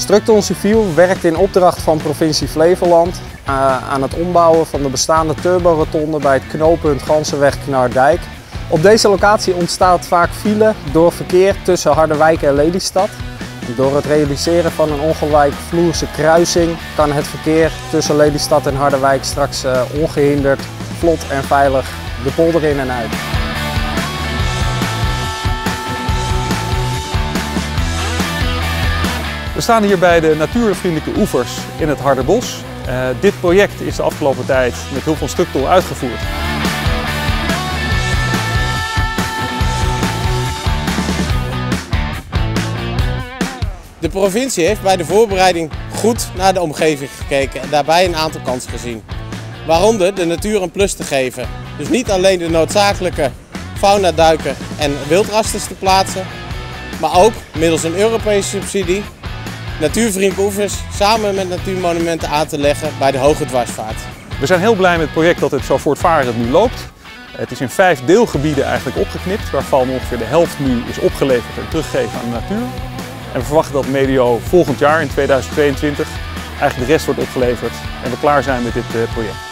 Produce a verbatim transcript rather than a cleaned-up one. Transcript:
Structon Civiel werkt in opdracht van provincie Flevoland uh, aan het ombouwen van de bestaande turborotonde bij het knooppunt Gansenweg-Knardijk. Op deze locatie ontstaat vaak file door verkeer tussen Harderwijk en Lelystad. Door het realiseren van een ongelijkvloerse kruising kan het verkeer tussen Lelystad en Harderwijk straks uh, ongehinderd, vlot en veilig de polder in en uit. We staan hier bij de natuurvriendelijke oevers in het Harderbos. Uh, dit project is de afgelopen tijd met hulp van Structon uitgevoerd. De provincie heeft bij de voorbereiding goed naar de omgeving gekeken en daarbij een aantal kansen gezien. Waaronder de natuur een plus te geven. Dus niet alleen de noodzakelijke faunaduiken en wildrasters te plaatsen, maar ook middels een Europese subsidie natuurvriendelijke oevers samen met natuurmonumenten aan te leggen bij de Hoge Dwarsvaart. We zijn heel blij met het project dat het zo voortvarend nu loopt. Het is in vijf deelgebieden eigenlijk opgeknipt, waarvan ongeveer de helft nu is opgeleverd en teruggegeven aan de natuur. En we verwachten dat medio volgend jaar, in tweeduizend tweeëntwintig, eigenlijk de rest wordt opgeleverd en we klaar zijn met dit project.